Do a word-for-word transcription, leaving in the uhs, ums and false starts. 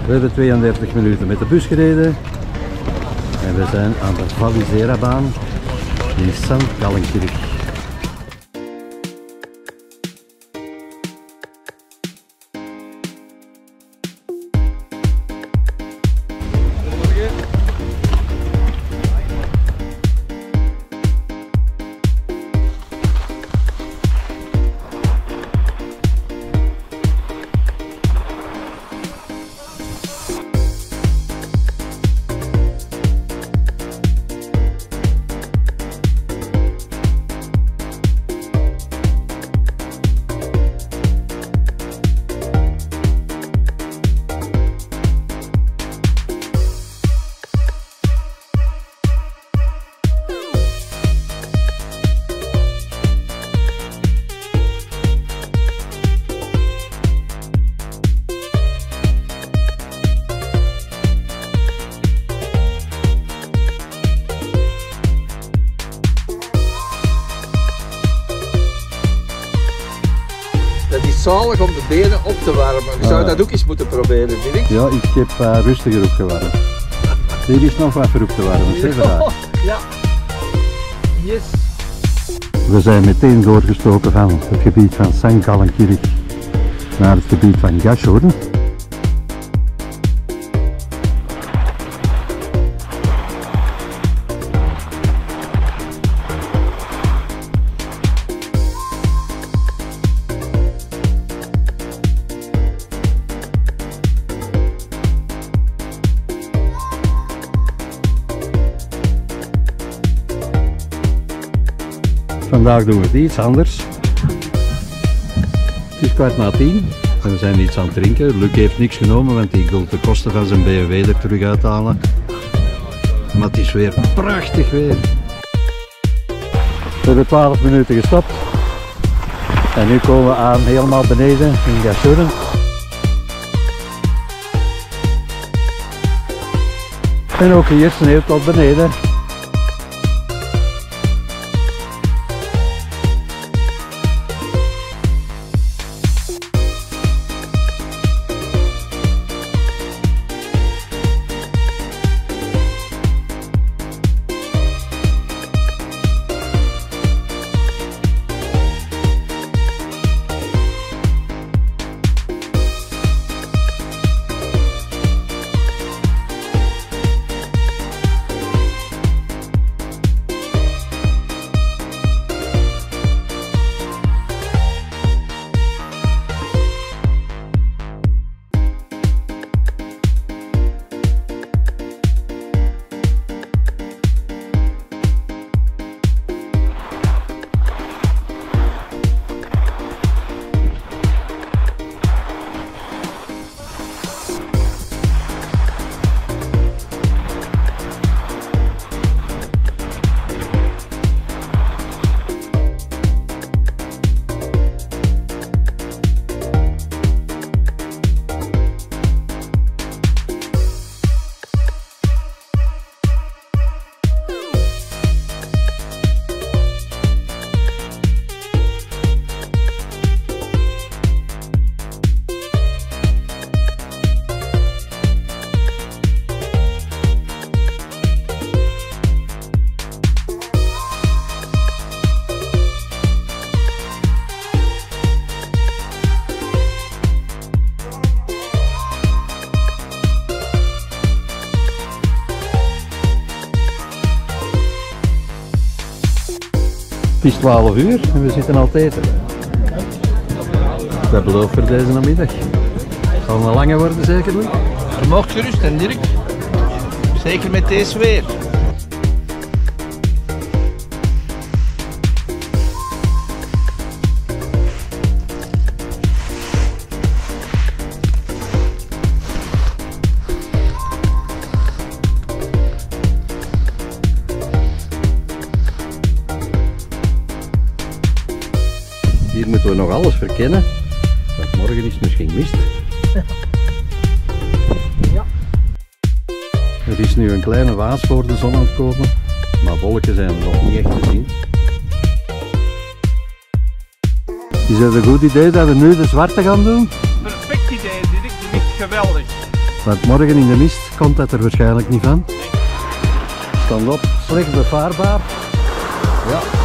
We hebben tweeëndertig minuten met de bus gereden en we zijn aan de Valisera-baan in Sankt Gallenkirch. Het is zalig om de benen op te warmen. Je zou ah. dat ook eens moeten proberen, Dirk. Ja, ik heb uh, rustiger opgewarmd. Hier is nog wat voor op te warmen, zeg maar. Ja. Yes. We zijn meteen doorgestoken van het gebied van Sankt Gallenkirch naar het gebied van Gashorn. Vandaag doen we het iets anders. Het is kwart na tien en we zijn iets aan het drinken. Luc heeft niks genomen, want hij wil de kosten van zijn B M W er terug uithalen. Maar het is weer prachtig weer. We hebben twaalf minuten gestopt. En nu komen we aan helemaal beneden in Gashorn. En ook hier sneeuwt tot beneden. Het is twaalf uur en we zitten al te eten. Dat belooft voor deze namiddag. Het zal een lange worden zeker, Luc? Je mag gerust, en Dirk. Zeker met deze weer. Hier moeten we nog alles verkennen, want morgen is het misschien mist. Ja. Er is nu een kleine waas voor de zon aan het komen, maar wolken zijn er nog niet echt te zien. Is het een goed idee dat we nu de zwarte gaan doen? Perfect idee, Dirk. Die ligt geweldig. Want morgen in de mist komt dat er waarschijnlijk niet van. Stand op, slecht bevaarbaar. Ja.